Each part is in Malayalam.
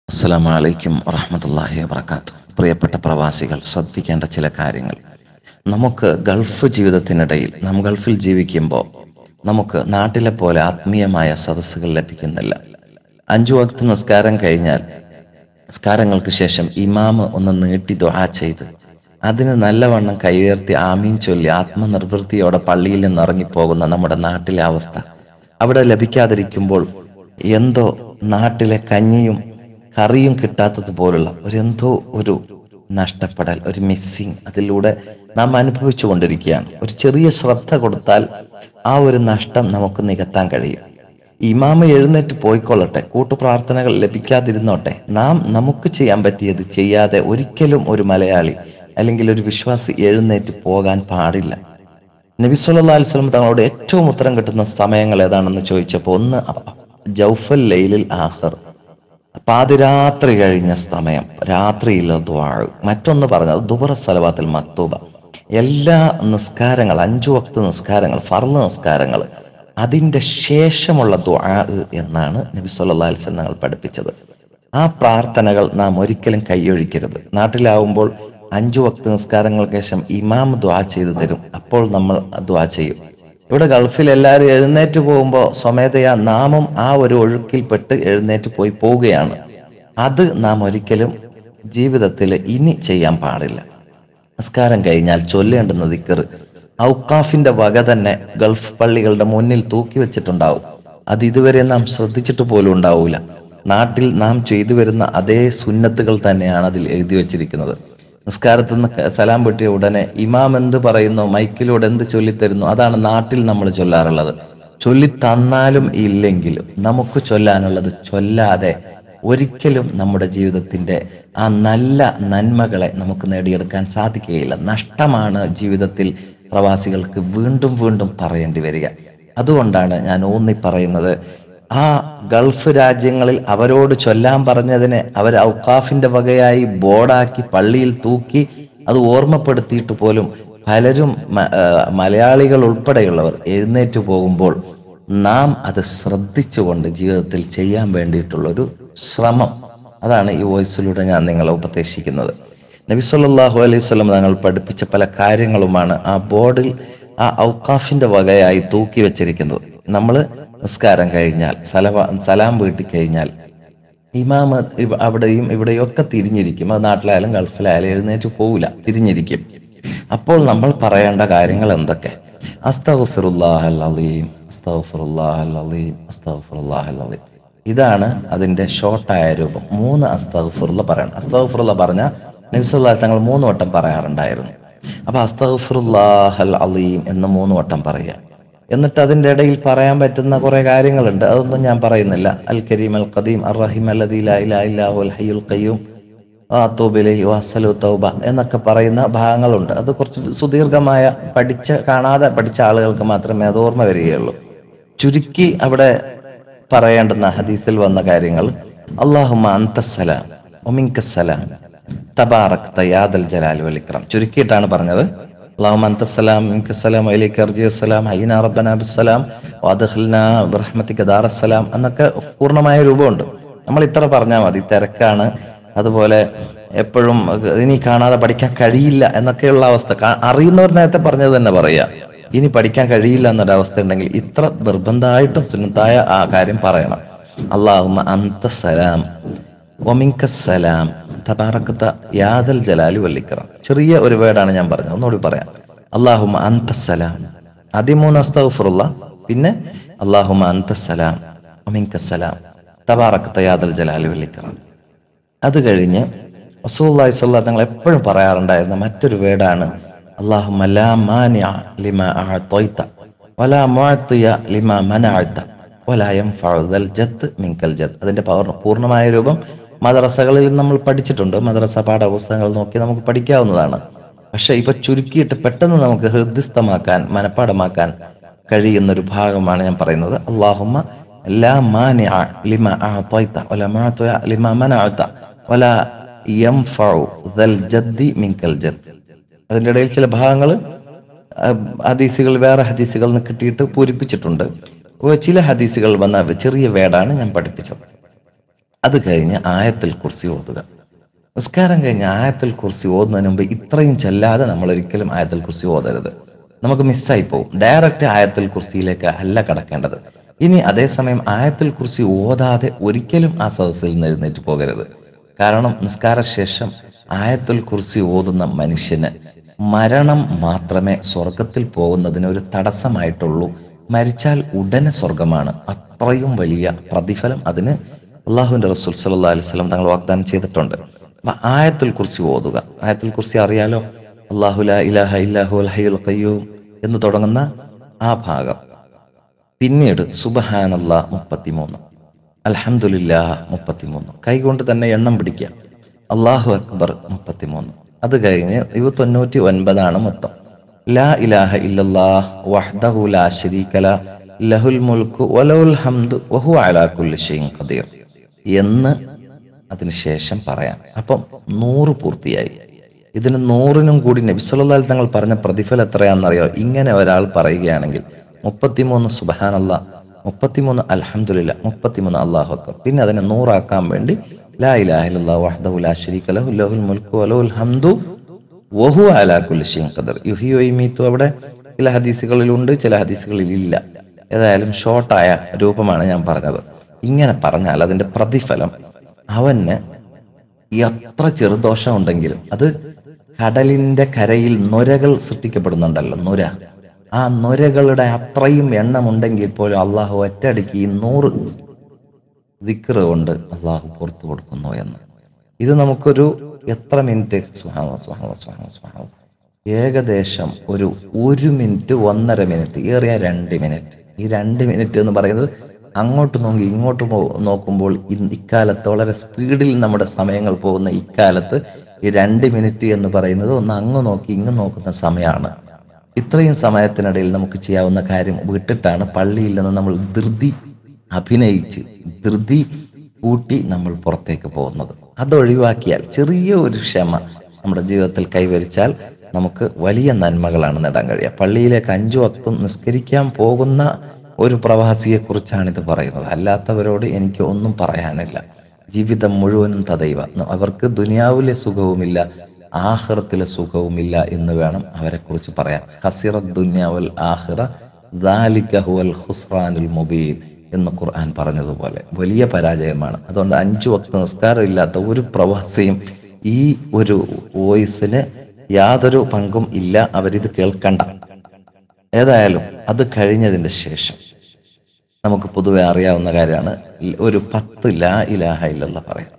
അസ്സലാമു അലൈക്കും വറഹ്മത്തുള്ളാഹി വബറകാതുഹു. പ്രിയപ്പെട്ട പ്രവാസികൾ ശ്രദ്ധിക്കേണ്ട ചില കാര്യങ്ങൾ. നമുക്ക് ഗൾഫ് ജീവിതത്തിനിടയിൽ നാം ഗൾഫിൽ ജീവിക്കുമ്പോൾ നമുക്ക് നാട്ടിലെ പോലെ ആത്മീയമായ സദസ്സുകൾ ലഭിക്കുന്നില്ല. 5 വക്ത് നിസ്കാരം കഴിഞ്ഞാൽ നിസ്കാരങ്ങൾക്ക് ശേഷം ഇമാമ് ഒന്ന് നീട്ടി ദുആ ചെയ്ത് അതിന് നല്ലവണ്ണം കൈയുയർത്തി ആമീൻ ചൊല്ലി ആത്മനിർവൃത്തിയോടെ പള്ളിയിൽ നിന്ന് ഇറങ്ങിപ്പോകുന്ന നമ്മുടെ നാട്ടിലെ അവസ്ഥ അവിടെ ലഭിക്കാതിരിക്കുമ്പോൾ എന്തോ നാട്ടിലെ കഞ്ഞിയും കറിയും കിട്ടാത്തതുപോലുള്ള ഒരു നഷ്ടപ്പെടൽ, ഒരു മിസ്സിങ് അതിലൂടെ നാം അനുഭവിച്ചു കൊണ്ടിരിക്കുകയാണ്. ഒരു ചെറിയ ശ്രദ്ധ കൊടുത്താൽ ആ ഒരു നഷ്ടം നമുക്ക് നികത്താൻ കഴിയും. ഇമാമ എഴുന്നേറ്റ് പോയിക്കൊള്ളട്ടെ, കൂട്ടുപ്രാർത്ഥനകൾ ലഭിക്കാതിരുന്നോട്ടെ, നാം നമുക്ക് ചെയ്യാൻ പറ്റിയത് ചെയ്യാതെ ഒരിക്കലും ഒരു മലയാളി അല്ലെങ്കിൽ ഒരു വിശ്വാസി എഴുന്നേറ്റ് പോകാൻ പാടില്ല. നബി സല്ലല്ലാഹു അലൈഹി വസല്ലം തങ്ങളോട് ഏറ്റവും ഉത്തരം കിട്ടുന്ന സമയങ്ങൾ ഏതാണെന്ന് ചോദിച്ചപ്പോൾ ഒന്ന് ജൗഫൽ ലൈലിൽ ആഖിർ, പാതിരാത്രി കഴിഞ്ഞ സമയം, രാത്രിയിലെ ദുആ. മറ്റൊന്ന് പറഞ്ഞത് ദുബറ സലവാത്തുൽ മക്തൂബ, എല്ലാ നിസ്കാരങ്ങൾ 5 വക്ത് നിസ്കാരങ്ങൾ, ഫർള് നിസ്കാരങ്ങൾ, അതിൻ്റെ ശേഷമുള്ള ദുആ എന്നാണ് നബി സല്ലല്ലാഹു അലൈഹി വസല്ലം തങ്ങൾ പഠിപ്പിച്ചത്. ആ പ്രാർത്ഥനകൾ നാം ഒരിക്കലും കൈയൊഴിക്കരുത്. നാട്ടിലാവുമ്പോൾ 5 വക്ത് നിസ്കാരങ്ങൾക്ക് ശേഷം ഇമാം ദുആ ചെയ്തു തരും, അപ്പോൾ നമ്മൾ ദുആ ചെയ്യും. ഇവിടെ ഗൾഫിൽ എല്ലാവരും എഴുന്നേറ്റ് പോകുമ്പോൾ സ്വമേധയാ നാമും ആ ഒരു ഒഴുക്കിൽപ്പെട്ട് എഴുന്നേറ്റ് പോവുകയാണ്. അത് നാം ഒരിക്കലും ജീവിതത്തിൽ ഇനി ചെയ്യാൻ പാടില്ല. നിസ്കാരം കഴിഞ്ഞാൽ ചൊല്ലേണ്ടുന്ന ദിക്ർ ഔഖാഫിന്റെ വക തന്നെ ഗൾഫ് പള്ളികളുടെ മുന്നിൽ തൂക്കി വെച്ചിട്ടുണ്ടാവും. അത് ഇതുവരെ നാം ശ്രദ്ധിച്ചിട്ട് പോലും ഉണ്ടാവൂല. നാട്ടിൽ നാം ചെയ്തു വരുന്ന അതേ സുന്നത്തുകൾ തന്നെയാണ് അതിൽ എഴുതി വെച്ചിരിക്കുന്നത്. നിസ്കാരത്തിൽ നിന്ന് സലാം പൊട്ടിയ ഉടനെ ഇമാം എന്ത് പറയുന്നു, മൈക്കിലൂടെ എന്ത് ചൊല്ലിത്തരുന്നു, അതാണ് നാട്ടിൽ നമ്മൾ ചൊല്ലാറുള്ളത്. ചൊല്ലിത്തന്നാലും ഇല്ലെങ്കിലും നമുക്ക് ചൊല്ലാനുള്ളത് ചൊല്ലാതെ ഒരിക്കലും നമ്മുടെ ജീവിതത്തിന്റെ ആ നല്ല നന്മകളെ നമുക്ക് നേടിയെടുക്കാൻ സാധിക്കുകയില്ല. നഷ്ടമാണ് ജീവിതത്തിൽ പ്രവാസികൾക്ക് വീണ്ടും വീണ്ടും പറയേണ്ടി വരിക. അതുകൊണ്ടാണ് ഞാൻ ഊന്നി പറയുന്നത്, ആ ഗൾഫ് രാജ്യങ്ങളിൽ അവരോട് ചൊല്ലാൻ പറഞ്ഞതിനെ അവർ ഔഖാഫിന്റെ വകയായി ബോർഡാക്കി പള്ളിയിൽ തൂക്കി അത് ഓർമ്മപ്പെടുത്തിയിട്ട് പോലും പലരും മലയാളികൾ ഉൾപ്പെടെയുള്ളവർ എഴുന്നേറ്റ് പോകുമ്പോൾ നാം അത് ശ്രദ്ധിച്ചുകൊണ്ട് ജീവിതത്തിൽ ചെയ്യാൻ വേണ്ടിയിട്ടുള്ളൊരു ശ്രമം, അതാണ് ഈ വോയിസിലൂടെ ഞാൻ നിങ്ങളെ ഉപദേശിക്കുന്നത്. നബി സല്ലല്ലാഹു അലൈഹി വസല്ലം തങ്ങൾ പഠിപ്പിച്ച പല കാര്യങ്ങളുമാണ് ആ ബോർഡിൽ ആ ഔഖാഫിന്റെ വകയായി തൂക്കി വെച്ചിരിക്കുന്നത്. നമ്മൾ നിസ്കാരം കഴിഞ്ഞാൽ സലാം വീട്ടി കഴിഞ്ഞാൽ ഇമാമ അവിടെയും ഇവിടെയും ഒക്കെ തിരിഞ്ഞിരിക്കും. അത് നാട്ടിലായാലും ഗൾഫിലായാലും എഴുന്നേറ്റ് പോവില്ല, തിരിഞ്ഞിരിക്കും. അപ്പോൾ നമ്മൾ പറയേണ്ട കാര്യങ്ങൾ എന്തൊക്കെ? അസ്തഗ്ഫിറുല്ലാഹൽ അലീം, അസ്തഗ്ഫിറുല്ലാഹൽ അലീം, അസ്തഗ്ഫിറുല്ലാഹൽ അലീം. ഇതാണ് അതിന്റെ ഷോർട്ടായ രൂപം. 3 അസ്തഗ്ഫിറുല്ല പറയണം. അസ്തഗ്ഫിറുല്ല പറഞ്ഞ നബി സല്ലല്ലാഹു അലൈഹി തങ്ങൾ 3 വട്ടം പറയാറുണ്ടായിരുന്നു. അപ്പൊ അസ്തഗ്ഫിറുല്ലാഹൽ അലീം എന്ന് 3 വട്ടം പറയുക. എന്നിട്ട് അതിൻ്റെ ഇടയിൽ പറയാൻ പറ്റുന്ന കുറെ കാര്യങ്ങളുണ്ട്, അതൊന്നും ഞാൻ പറയുന്നില്ല. അൽ കരീം അൽ ഖദീം അർ റഹീം അല്ലദീ ലാ ഇലാഹ ഇല്ലാ ഹുവൽ ഹയ്യുൽ ഖയ്യൂം വഅതൂബു ഇലൈഹി വഅസ്അലു തൗബ എന്നൊക്കെ പറയുന്ന ഭാഗങ്ങളുണ്ട്. അത് കുറച്ച് സുദീർഘമായ കാണാതെ പഠിച്ച ആളുകൾക്ക് മാത്രമേ അത് ഓർമ്മ വരികയുള്ളൂ. ചുരുക്കി അവിടെ പറയേണ്ടുന്ന ഹദീസിൽ വന്ന കാര്യങ്ങൾ: അല്ലാഹുമ്മ അൻതസ്സലാം വമിൻകസ്സലാം തബാറക്ത യാ ദൽ ജലാലി വൽ ഇക്റാം. ചുരുക്കിയിട്ടാണ് പറഞ്ഞത്. اللهم انت السلام منك السلام واليك ارجع السلام حينا ربنا بالسلام وادخلنا برحمتك دار السلام എന്നൊക്കെ പൂർണ്ണമായ രൂപമുണ്ട്. നമ്മൾ ഇത്ര പറഞ്ഞാൽ മതി. തിരക്കാണ്, അതുപോലെ എപ്പോഴും ഇനി കാണാതെ പഠിക്കാൻ കഴിയില്ല എന്നൊക്കെയുള്ള അവസ്ഥ അറിയുന്നവർ നേരത്തെ പറഞ്ഞത് തന്നെ പറയാ. ഇനി പഠിക്കാൻ കഴിയില്ല എന്നൊരവസ്ഥ ഉണ്ടെങ്കിൽ ഇത്ര നിർബന്ധമായിട്ടും സുന്നത്തായ ആ കാര്യം പറയണം. അല്ലാഹുമ്മ അൻത സലാം വമിൻകസ്സലാം തബാറകത യാ ദൽ ജലാലി വൽ ഇക്റാം. ചെറിയ ഒരു വേർഡാണ് ഞാൻ പറഞ്ഞത്, ഒന്നുകൂടി പറയാം. അല്ലാഹുമ്മ അൻതസ്സലാം, ആദ്യം 3 അസ്തഗ്ഫിറുല്ലാ, പിന്നെ അല്ലാഹുമ്മ അൻതസ്സലാം വമിൻകസ്സലാം തബാറകത യാ ദൽ ജലാലി വൽ ഇക്റാം. അത് കഴിഞ്ഞ് റസൂലുള്ളാഹി സ്വല്ലല്ലാഹു അലൈഹി വസല്ലം എപ്പോഴും പറയാറുണ്ടായിരുന്ന മറ്റൊരു വേർഡാണ് അല്ലാഹുമ്മ ലാ മാനിഅ ലിമാ അഅതൈത വലാ മുഅതിയ ലിമാ മനഅത വലാ യൻഫഉ ദൽ ജദ് മിൻകൽ ജദ്. അതിന്റെ പൂർണ്ണമായ രൂപം മദ്രസകളിൽ നമ്മൾ പഠിച്ചിട്ടുണ്ട്. മദ്രസ പാഠപുസ്തകങ്ങൾ നോക്കി നമുക്ക് പഠിക്കാവുന്നതാണ്. പക്ഷെ ഇപ്പൊ ചുരുക്കിയിട്ട് പെട്ടെന്ന് നമുക്ക് ഹൃദ്യസ്ഥമാക്കാൻ, മനഃപ്പാടമാക്കാൻ കഴിയുന്നൊരു ഭാഗമാണ് ഞാൻ പറയുന്നത്. അല്ലാഹുമ്മ ലാ മാനിഅ ലിമാ അഅതൈത വലാ മുഅതിയ ലിമാ മനഅത വലാ യൻഫഉ ദൽ ജദ്ദി മിൻകൽ ജദ്. അതിന്റെ ഇടയിൽ ചില ഭാഗങ്ങൾ ഹദീസുകൾ, വേറെ ഹദീസുകളിൽ നിന്ന് കിട്ടിയിട്ട് പൂരിപ്പിച്ചിട്ടുണ്ട്. ചില ഹദീസുകൾ വന്ന ചെറിയ വേടാണ് ഞാൻ പഠിപ്പിച്ചത്. അത് കഴിഞ്ഞ് ആയത്തുൽ കുർസി ഓതുക. നിസ്കാരം കഴിഞ്ഞ് ആയത്തുൽ കുർസി ഓതുന്നതിന് മുമ്പ് ഇത്രയും ചെല്ലാതെ നമ്മൾ ഒരിക്കലും ആയത്തുൽ കുർസി ഓതരുത്. നമുക്ക് മിസ്സായി പോകും. ഡയറക്റ്റ് ആയത്തുൽ കുർസിയിലേക്ക് അല്ല കടക്കേണ്ടത്. ഇനി അതേസമയം ആയത്തുൽ കുർസി ഓതാതെ ഒരിക്കലും ആ സദസ്സിൽ നിന്ന് എഴുന്നേറ്റ് പോകരുത്. കാരണം നിസ്കാരശേഷം ആയത്തുൽ കുർസി ഓതുന്ന മനുഷ്യന് മരണം മാത്രമേ സ്വർഗത്തിൽ പോകുന്നതിന് ഒരു തടസ്സമായിട്ടുള്ളൂ. മരിച്ചാൽ ഉടനെ സ്വർഗമാണ്. അത്രയും വലിയ പ്രതിഫലം അതിന് അള്ളാഹുവിന്റെ റസൂൽ സല്ലല്ലാഹു അലൈഹി വസല്ലം തങ്ങൾ വാഗ്ദാനം ചെയ്തിട്ടുണ്ട്. ആയത്തുൽ കുർസി ഓതുക. ആയത്തുൽ കുർസി അറിയാലോ, അല്ലാഹു ലാ ഇലാഹ ഇല്ലാ ഹുവൽ ഹയ്യുൽ ഖയ്യൂം എന്ന് തുടങ്ങുന്ന ആ ഭാഗം. പിന്നീട് സുബ്ഹാനല്ലാഹ് 33, അൽഹംദുലില്ലാഹ് 33, കൈകൊണ്ട് തന്നെ എണ്ണം പിടിക്കുക. അല്ലാഹു അക്ബർ 33. അത് കഴിഞ്ഞ് 99 മൊത്തം. ലാ ഇലാഹ ഇല്ലല്ലാഹ് വഹ്ദഹു ലാ ശരീക ലഹു ലഹുൽ മുൽക്കു വലഹുൽ ഹംദു വഹുവ അലാ കുല്ലി ഷൈഇൻ ഖദീർ എന്ന് അതിനുശേഷം പറയാം. അപ്പം 100 പൂർത്തിയായി. ഇതിന് 100നും കൂടി നബി സല്ലല്ലാഹു അലൈഹി തങ്ങൾ പറഞ്ഞ പ്രതിഫലം എത്രയാണെന്നറിയോ? ഇങ്ങനെ ഒരാൾ പറയുകയാണെങ്കിൽ 33 സുബ്ഹാനല്ലാഹ്, 33 അൽഹംദുലില്ലാഹ്, 33 അല്ലാഹു അക്ബർ, പിന്നെ അതിനെ 100 ആക്കാൻ വേണ്ടി ലാ ഇലാഹ ഇല്ലല്ലാഹ് വഹ്ദഹു ലാ ശരീക ലഹു ലഹുൽ മുൽക്കു വലഹുൽ ഹംദു വഹുവ അലാ കുല്ലി ഷൈഇൻ ഖദീർ. യുഹ്യി വയുമീതു അവിടെ ചില ഹദീസുകളിലുണ്ട്, ചില ഹദീസുകളിൽ ഇല്ല. ഏതായാലും ഷോർട്ടായ രൂപമാണ് ഞാൻ പറഞ്ഞത്. ഇങ്ങനെ പറഞ്ഞാൽ അതിന്റെ പ്രതിഫലം അവന് എത്ര ചെറുദോഷം ഉണ്ടെങ്കിലും, അത് കടലിന്റെ കരയിൽ നൊരകൾ സൃഷ്ടിക്കപ്പെടുന്നുണ്ടല്ലോ, നൊര, ആ നൊരകളുടെ അത്രയും എണ്ണമുണ്ടെങ്കിൽ പോലും അള്ളാഹു ഒറ്റയടിക്ക് ഈ 100 ദിക്ർ കൊണ്ട് അള്ളാഹു പുറത്തു കൊടുക്കുന്നു എന്ന്. ഇത് നമുക്കൊരു എത്ര മിനിറ്റ്? സുബ്ഹാനല്ലാഹ് സുബ്ഹാനല്ലാഹ് സുബ്ഹാനല്ലാഹ് സുബ്ഹാനല്ലാഹ്, ഏകദേശം ഒരു 1 മിനിറ്റ് 1.5 മിനിറ്റ്, ഏറിയ 2 മിനിറ്റ്. ഈ 2 മിനിറ്റ് എന്ന് പറയുന്നത് അങ്ങോട്ട് നോക്കി ഇങ്ങോട്ട് നോക്കുമ്പോൾ ഇക്കാലത്ത് വളരെ സ്പീഡിൽ നമ്മുടെ സമയങ്ങൾ പോകുന്ന ഇക്കാലത്ത് ഈ 2 മിനിറ്റ് എന്ന് പറയുന്നത് ഒന്ന് അങ്ങ് നോക്കി ഇങ്ങ് നോക്കുന്ന സമയമാണ്. ഇത്രയും സമയത്തിനിടയിൽ നമുക്ക് ചെയ്യാവുന്ന കാര്യം വിട്ടിട്ടാണ് പള്ളിയിൽ നിന്ന് നമ്മൾ ധൃതി അഭിനയിച്ച് ധൃതി കൂട്ടി നമ്മൾ പുറത്തേക്ക് പോകുന്നത്. അതൊഴിവാക്കിയാൽ, ചെറിയ ഒരു ക്ഷമ നമ്മുടെ ജീവിതത്തിൽ കൈവരിച്ചാൽ നമുക്ക് വലിയ നന്മകളാണ് നേടാൻ കഴിയുക. പള്ളിയിലേക്ക് 5 വക്തും നിസ്കരിക്കാൻ പോകുന്ന ഒരു പ്രവാസിയെ കുറിച്ചാണ് ഇത് പറയുന്നത്. അല്ലാത്തവരോട് എനിക്ക് ഒന്നും പറയാനില്ല. ജീവിതം മുഴുവനും തദൈവ, അവർക്ക് ദുനിയാവിലെ സുഖവുമില്ല ആഖിറത്തിലെ സുഖവുമില്ല എന്ന് വേണം അവരെ കുറിച്ച് പറയാൻ. ഖസിറത് ദുനിയ വൽ ആഖിറ ദാലിക ഹുവൽ ഖുസ്റാനുൽ മുബീൻ എന്ന് ഖുർആൻ പറഞ്ഞതുപോലെ വലിയ പരാജയമാണ്. അതുകൊണ്ട് 5 വക്ത് നിസ്കാരം ഇല്ലാത്ത ഒരു പ്രവാസിയും ഈ ഒരു വോയിസിന് യാതൊരു പങ്കും ഇല്ല. അവരിത് കേൾക്കണ്ട. ഏതായാലും അത് കഴിഞ്ഞതിന്റെ ശേഷം നമുക്ക് പൊതുവെ അറിയാവുന്ന കാര്യമാണ്, ഒരു 10 ലാ ഇലാഹ ഇല്ലല്ലാഹ് പറയാം.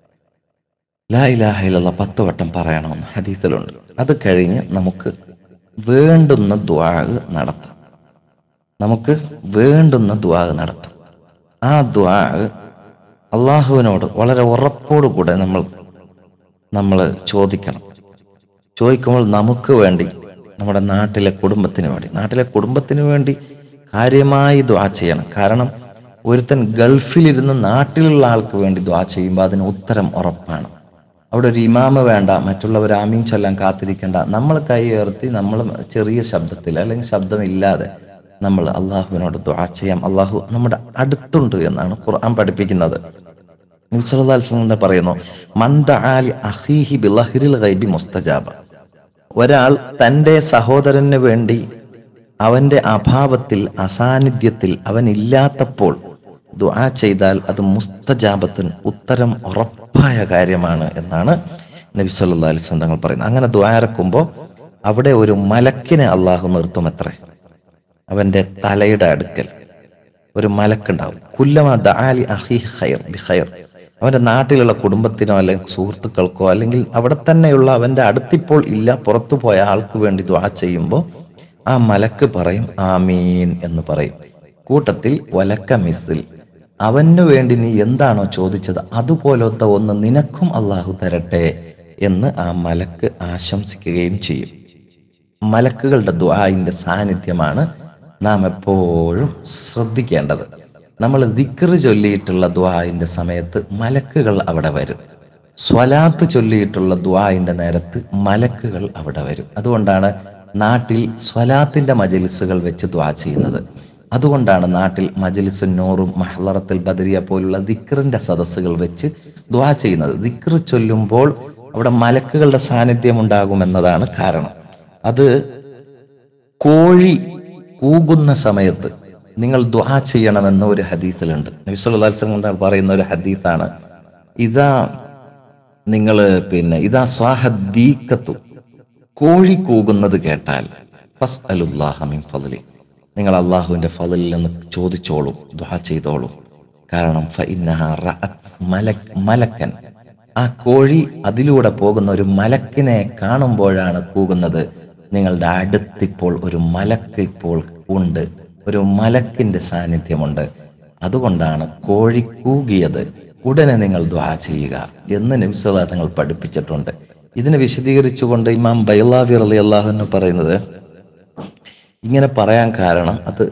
ലാ ഇലാഹ ഇല്ലല്ലാഹ് 10 വട്ടം പറയണമെന്ന് ഹദീസിലുണ്ട്. അത് കഴിഞ്ഞ് നമുക്ക് വേണ്ടുന്ന ദുആ നടത്താം. നമുക്ക് വേണ്ടുന്ന ദുആ നടത്താം. ആ ദുആ അള്ളാഹുവിനോട് വളരെ ഉറപ്പോടുകൂടെ നമ്മൾ ചോദിക്കണം. ചോദിക്കുമ്പോൾ നമുക്ക് വേണ്ടി, നമ്മുടെ നാട്ടിലെ കുടുംബത്തിന് വേണ്ടി കാര്യമായി ദുആ ചെയ്യണം. കാരണം ഒരുത്തൻ ഗൾഫിലിരുന്ന് നാട്ടിലുള്ള ആൾക്ക് വേണ്ടി ദുആ ചെയ്യുമ്പോൾ അതിന് ഉത്തരം ഉറപ്പാണ്. അവിടെ ഒരു ഇമാമ് വേണ്ട, മറ്റുള്ളവർ ആമീൻ ചൊല്ലാൻ കാത്തിരിക്കേണ്ട. നമ്മൾ കൈ ഉയർത്തി നമ്മൾ ചെറിയ ശബ്ദത്തിൽ അല്ലെങ്കിൽ ശബ്ദമില്ലാതെ നമ്മൾ അള്ളാഹുവിനോട് ദുആ ചെയ്യാം. അള്ളാഹു നമ്മുടെ അടുത്തുണ്ട് എന്നാണ് ഖുർആൻ പഠിപ്പിക്കുന്നത്. നബി സല്ലല്ലാഹു അലൈഹി വസല്ലം പറയുന്നു, മൻ ദഅ ലി അഖീഹി ബിളഹ്രിൽ ഗൈബി മുസ്തജാബ. ഒരാൾ തൻ്റെ സഹോദരന് വേണ്ടി അവന്റെ അഭാവത്തിൽ, അസാന്നിധ്യത്തിൽ, അവൻ ഇല്ലാത്തപ്പോൾ ദുആ ചെയ്താൽ അത് മുസ്തജാബത്തിന് ഉത്തരം ഉറപ്പായ കാര്യമാണ് എന്നാണ് നബി സല്ലല്ലാഹു അലൈഹി വസല്ലം തങ്ങൾ പറയുന്നത്. അങ്ങനെ ദുആ ഇറക്കുമ്പോൾ അവിടെ ഒരു മലക്കിനെ അള്ളാഹു നിർത്തുമത്രേ. അവന്റെ തലയുടെ അടുക്കൽ ഒരു മലക്കുണ്ടാവും. കുല്ലമാ ദഅ ലി അഖീഹി ഖൈർ ബിഖൈർ. അവന്റെ നാട്ടിലുള്ള കുടുംബത്തിനോ അല്ലെങ്കിൽ സുഹൃത്തുക്കൾക്കോ അല്ലെങ്കിൽ അവിടെ തന്നെയുള്ള അവന്റെ അടുത്തിപ്പോൾ ഇല്ല പുറത്തു പോയ ആൾക്ക് വേണ്ടി ദുആ ചെയ്യുമ്പോൾ ആ മലക്ക് പറയും ആമീൻ എന്ന് പറയും. കൂട്ടത്തിൽ വലക്ക മിസ്ൽ, അവന് വേണ്ടി നീ എന്താണോ ചോദിച്ചത് അതുപോലത്തെ ഒന്ന് നിനക്കും അള്ളാഹു തരട്ടെ എന്ന് ആ മലക്ക് ആശംസിക്കുകയും ചെയ്യും. മലക്കുകളുടെ ദുആഇന്റെ സാന്നിധ്യമാണ് നാം എപ്പോഴും ശ്രദ്ധിക്കേണ്ടത്. നമ്മൾ ദിക്ർ ചൊല്ലിയിട്ടുള്ള ദുആഇന്റെ സമയത്ത് മലക്കുകൾ അവിടെ വരും. സ്വലാത്ത് ചൊല്ലിയിട്ടുള്ള ദുആഇന്റെ നേരത്ത് മലക്കുകൾ അവിടെ വരും. അതുകൊണ്ടാണ് നാട്ടിൽ സ്വലാത്തിന്റെ മജലിസുകൾ വെച്ച് ദുആ ചെയ്യുന്നത്. അതുകൊണ്ടാണ് നാട്ടിൽ മജ്ലിസുൻ നൂറും മഹ്ലറത്തുൽ ബദരിയ പോലുള്ള ദിക്റിന്റെ സദസ്സുകൾ വെച്ച് ദുആ ചെയ്യുന്നത്. ദിക്ർ ചൊല്ലുമ്പോൾ അവിടെ മലക്കുകളുടെ സാന്നിധ്യം ഉണ്ടാകുമെന്നതാണ് കാരണം. അത് കോഴി കൂകുന്ന സമയത്ത് നിങ്ങൾ ദുആ ചെയ്യണമെന്ന് ഒരു ഹദീസിലുണ്ട്. നബി സല്ലല്ലാഹു അലൈഹി വസല്ലം പറയുന്ന ഒരു ഹദീസാണ്, ഇതാ ഇതാ സ്വാഹദ്ദീഖത്തു, കോഴി കൂകുന്നത് കേട്ടാൽ ഫസ്അലുല്ലാഹ മിൻ ഫളലി, നിങ്ങൾ അള്ളാഹുവിന്റെ ഫളലിൽ നിന്ന് ചോദിച്ചോളൂ, ദുആ ചെയ്തോളൂ. കാരണം ഫഇന്നഹാ റഅത് മലക്കൻ, ആ കോഴി അതിലൂടെ പോകുന്ന ഒരു മലക്കിനെ കാണുമ്പോഴാണ് കൂകുന്നത്. നിങ്ങളുടെ അടുത്തിപ്പോൾ ഒരു മലക്ക് ഇപ്പോൾ ഉണ്ട്, ഒരു മലക്കിന്റെ സാന്നിധ്യമുണ്ട്. അതുകൊണ്ടാണ് കോഴി കൂകിയത്, ഉടനെ നിങ്ങൾ ദുആ ചെയ്യുക എന്ന് നബി സല്ലല്ലാഹു അലൈഹി വസല്ലം പഠിപ്പിച്ചിട്ടുണ്ട്. ഇതിനെ വിശദീകരിച്ചുകൊണ്ട് ഇമാം ബൈളാവി റളിയല്ലാഹു അൻഹു പറയുന്നത്, ഇങ്ങനെ പറയാൻ കാരണം അത്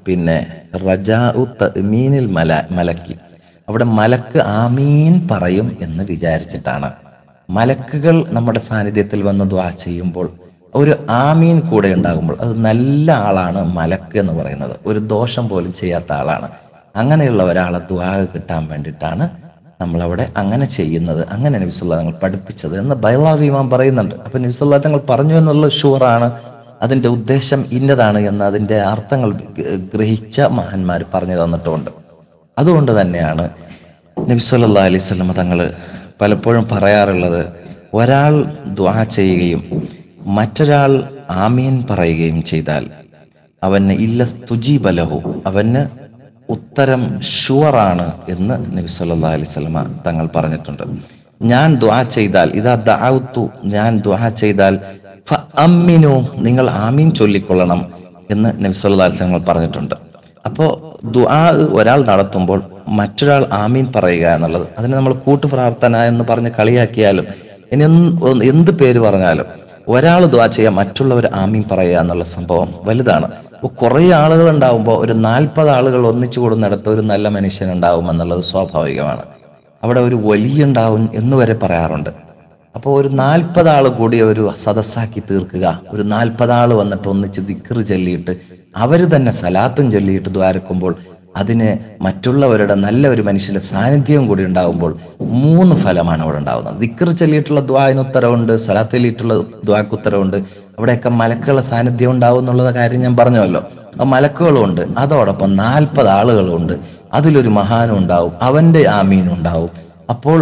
റജാഉ തഅ്മീനിൽ മലക്കി, അവിടെ മലക്ക് ആമീൻ പറയും എന്ന് വിചാരിച്ചിട്ടാണ്. മലക്കുകൾ നമ്മുടെ സാന്നിധ്യത്തിൽ വന്ന് ദുആ ചെയ്യുമ്പോൾ ഒരു ആമീൻ കൂടെ ഉണ്ടാകുമ്പോൾ അത് നല്ല ആളാണ് മലക്ക് എന്ന് പറയുന്നത്, ഒരു ദോഷം പോലും ചെയ്യാത്ത ആളാണ്. അങ്ങനെയുള്ള ഒരാളെ ദുആ കിട്ടാൻ വേണ്ടിയിട്ടാണ് നമ്മളവിടെ അങ്ങനെ ചെയ്യുന്നത്, അങ്ങനെ നബി സല്ലല്ലാഹു അലൈഹി വസല്ലം പഠിപ്പിച്ചത് എന്ന് ബൈളാവി ഇമാം പറയുന്നുണ്ട്. അപ്പൊ നബി സല്ലല്ലാഹു അലൈഹി വസല്ലം പറഞ്ഞു എന്നുള്ളത് ഷുവറാണ്, അതിന്റെ ഉദ്ദേശം ഇന്നതാണ് എന്ന് അതിന്റെ അർത്ഥങ്ങൾ ഗ്രഹിച്ച മഹാന്മാർ പറഞ്ഞു തന്നിട്ടുണ്ട്. അതുകൊണ്ട് തന്നെയാണ് നബി സല്ലല്ലാഹു അലൈഹി വസല്ലം തങ്ങൾ പലപ്പോഴും പറയാറുള്ളത്, ഒരാൾ ദുആ ചെയ്യുകയും മറ്റൊരാൾ ആമീൻ പറയുകയും ചെയ്താൽ അവന് ഇല്ലസ്തുജീബ ലഹു, അവന് ഉത്തരം ഷുവറാണ് എന്ന് നബി സല്ലല്ലാഹു അലൈഹി വസല്ലം തങ്ങൾ പറഞ്ഞിട്ടുണ്ട്. ഞാൻ ദുആ ചെയ്താൽ, ഇദാ ദഅഉതു, ഞാൻ ദുആ ചെയ്താൽ ഫഅമ്മിനു, നിങ്ങൾ ആമീൻ ചൊല്ലിക്കൊള്ളണം എന്ന് നബി സല്ലല്ലാഹു അലൈഹി വസല്ലം പറഞ്ഞിട്ടുണ്ട്. അപ്പോൾ ദുആ ഒരാൾ നടത്തുമ്പോൾ മറ്റൊരാൾ ആമീൻ പറയുക എന്നുള്ളത്, അതിനെ നമ്മൾ കൂട്ടുപ്രാർത്ഥന എന്ന് പറഞ്ഞ് കളിയാക്കിയാലും ഇനി എന്ത് പേര് പറഞ്ഞാലും ഒരാൾ ദുആ ചെയ്യാൻ മറ്റുള്ളവർ ആമീൻ പറയുക എന്നുള്ള സംഭവം വലുതാണ്. അപ്പോൾ കുറേ ആളുകൾ ഉണ്ടാവുമ്പോൾ ഒരു 40 ആളുകൾ ഒന്നിച്ചു കൂടുന്നിടത്ത് ഒരു നല്ല മനുഷ്യൻ ഉണ്ടാവും എന്നുള്ളത് സ്വാഭാവികമാണ്. അവിടെ ഒരു വലിയ ഉണ്ടാവും എന്ന് വരെ പറയാറുണ്ട്. അപ്പോൾ ഒരു 40 ആൾ കൂടി ഒരു സദസ്സാക്കി തീർക്കുക, ഒരു 40 ആൾ വന്നിട്ട് ഒന്നിച്ച് ദിക്ർ ചൊല്ലിയിട്ട് അവർ തന്നെ സലാത്തും ചൊല്ലിയിട്ട് ദ്വാരക്കുമ്പോൾ അതിന് മറ്റുള്ളവരുടെ നല്ല ഒരു മനുഷ്യന്റെ സാന്നിധ്യം കൂടി ഉണ്ടാകുമ്പോൾ 3 ഫലമാണ് അവിടെ ഉണ്ടാകുന്നത്. ദിക്ർ ചൊല്ലിയിട്ടുള്ള ദ്വാന് ഉത്തരവുണ്ട്, സലാത്ത് ചൊല്ലിയിട്ടുള്ള ദ്വാക്ക് ഉത്തരവുണ്ട്. അവിടെയൊക്കെ മലക്കുകളുടെ സാന്നിധ്യം ഉണ്ടാവും എന്നുള്ള കാര്യം ഞാൻ പറഞ്ഞല്ലോ. ആ മലക്കുകളും ഉണ്ട്, അതോടൊപ്പം 40 ആളുകളും ഉണ്ട്, അതിലൊരു മഹാനും ഉണ്ടാവും, അവന്റെ ആമീനും ഉണ്ടാവും. അപ്പോൾ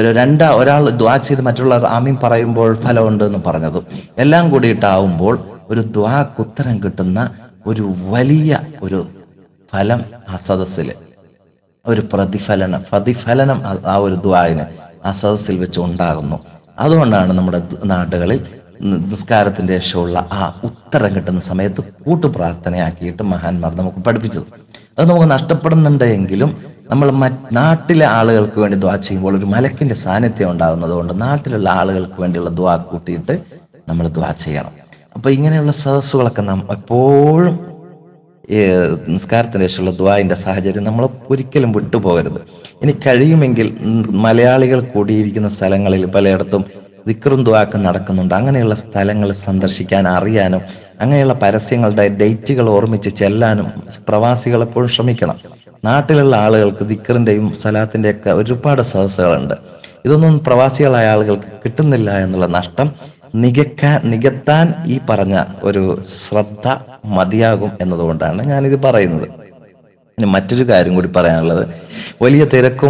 ഒരാൾ ദ്വാ ചെയ്ത് മറ്റുള്ളവർ ആമീൻ പറയുമ്പോൾ ഫലമുണ്ട് എന്ന് പറഞ്ഞതും എല്ലാം കൂടിയിട്ടാവുമ്പോൾ ഒരു ദ്വാക്ക് ഉത്തരം കിട്ടുന്ന ഒരു വലിയ ഒരു ഫലം ആ സദസ്സിൽ, ഒരു പ്രതിഫലനം ആ ഒരു ദ്വാന് ആ സദസ്സിൽ വെച്ച് ഉണ്ടാകുന്നു. അതുകൊണ്ടാണ് നമ്മുടെ നാടുകളിൽ നിസ്കാരത്തിന്റെ ശേഷമുള്ള ആ ഉത്തരം കിട്ടുന്ന സമയത്ത് കൂട്ടുപ്രാർത്ഥനയാക്കിയിട്ട് മഹാന്മാർ നമുക്ക് പഠിപ്പിച്ചത്. അത് നമുക്ക് നഷ്ടപ്പെടുന്നുണ്ടെങ്കിലും നമ്മൾ നാട്ടിലെ ആളുകൾക്ക് വേണ്ടി ദ്വാ ചെയ്യുമ്പോൾ ഒരു മലക്കിന്റെ സാന്നിധ്യം ഉണ്ടാകുന്നത് കൊണ്ട് നാട്ടിലുള്ള ആളുകൾക്ക് വേണ്ടിയുള്ള ദ്വാ കൂട്ടിയിട്ട് നമ്മൾ ദ്വാ ചെയ്യണം. അപ്പൊ ഇങ്ങനെയുള്ള സദസ്സുകളൊക്കെ നാം എപ്പോഴും നിസ്കാരത്തിന് ശേഷമുള്ള ദ്വാന്റെ സാഹചര്യം നമ്മൾ ഒരിക്കലും വിട്ടുപോകരുത്. ഇനി കഴിയുമെങ്കിൽ മലയാളികൾ കൂടിയിരിക്കുന്ന സ്ഥലങ്ങളിൽ പലയിടത്തും ദിക്റും ദ്വാക്കും നടക്കുന്നുണ്ട്. അങ്ങനെയുള്ള സ്ഥലങ്ങൾ സന്ദർശിക്കാൻ അറിയാനും അങ്ങനെയുള്ള പരസ്യങ്ങളുടെ ഡേറ്റുകൾ ഓർമ്മിച്ച് ചെല്ലാനും പ്രവാസികൾ എപ്പോഴും ശ്രമിക്കണം. നാട്ടിലുള്ള ആളുകൾക്ക് ദിക്റിന്റെയും സലാത്തിന്റെയും ഒക്കെ ഒരുപാട് സദസ്സുകളുണ്ട്. ഇതൊന്നും പ്രവാസികളായ ആളുകൾക്ക് കിട്ടുന്നില്ല എന്നുള്ള നഷ്ടം നികത്താൻ ഈ പറഞ്ഞ ഒരു ശ്രദ്ധ മതിയാകും എന്നതുകൊണ്ടാണ് ഞാനിത് പറയുന്നത്. ഇനി മറ്റൊരു കാര്യം കൂടി പറയാനുള്ളത്, വലിയ തിരക്കും